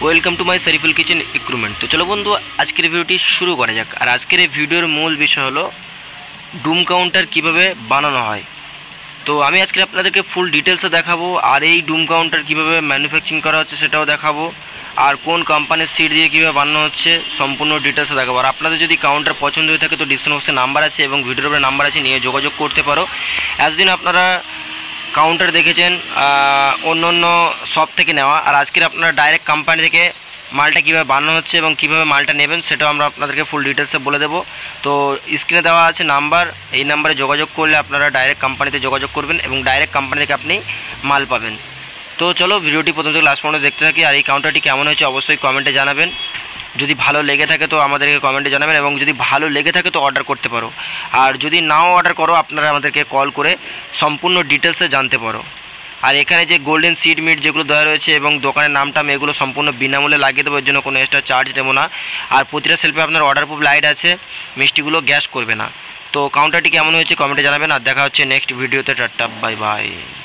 Welcome to my Shariful kitchen equipment. তো চলো বন্ধু, আজকের ভিডিওটি শুরু করা যাক। আর আজকের এই ভিডিওর মূল বিষয় হলো ডুম কাউন্টার কিভাবে বানানো হয়। তো আমি আজকে আপনাদেরকে ফুল ডিটেলসে দেখাবো, আর এই ডুম কাউন্টার কিভাবে ম্যানুফ্যাকচারিং করা হচ্ছে সেটাও দেখাবো, আর কোন কোম্পানির সিট দিয়ে কীভাবে বানানো হচ্ছে সম্পূর্ণ ডিটেলসে দেখাবো। আর আপনাদের যদি কাউন্টার পছন্দ হয়ে থাকে তো ডিসক্রিপশন বক্সে নাম্বার আছে এবং ভিডিওর উপরে নাম্বার আছে, নিয়ে যোগাযোগ করতে পারো। এতদিন আপনারা কাউন্টার দেখেছেন অন্য অন্য শপ থেকে নেওয়া, আর আজকের আপনারা ডাইরেক্ট কোম্পানি থেকে মালটা কীভাবে বানানো হচ্ছে এবং কীভাবে মালটা নেবেন সেটাও আমরা আপনাদেরকে ফুল ডিটেলসে বলে দেবো। তো স্ক্রিনে দেওয়া আছে নাম্বার, এই নাম্বারে যোগাযোগ করলে আপনারা ডাইরেক্ট কোম্পানিতে যোগাযোগ করবেন এবং ডাইরেক্ট কোম্পানি থেকে আপনি মাল পাবেন। তো চলো ভিডিওটি প্রথম থেকে লাস্ট পর্যন্ত দেখতে থাকি। আর এই কাউন্টারটি কেমন হয়েছে অবশ্যই কমেন্টে জানাবেন। যদি ভালো লেগে থাকে তো আমাদেরকে কমেন্টে জানাবেন, এবং যদি ভালো লেগে থাকে তো অর্ডার করতে পারো। আর যদি নাও অর্ডার করো আপনারা আমাদেরকে কল করে সম্পূর্ণ ডিটেলসে জানতে পারো। আর এখানে যে গোল্ডেন সিড মিট যেগুলো দেওয়া রয়েছে এবং দোকানের নামটা আমি এগুলো সম্পূর্ণ বিনামূল্যে লাগিয়ে দেবো, এর জন্য কোনো এক্সট্রা চার্জ দেবো না। আর প্রতিটা সেলফে আপনার অর্ডার প্রুফ লাইট আছে, মিষ্টিগুলো গ্যাস করবে না। তো কাউন্টারটি কেমন হয়েছে কমেন্টে জানাবেন, আর দেখা হচ্ছে নেক্সট ভিডিওতে। Tata, bye by.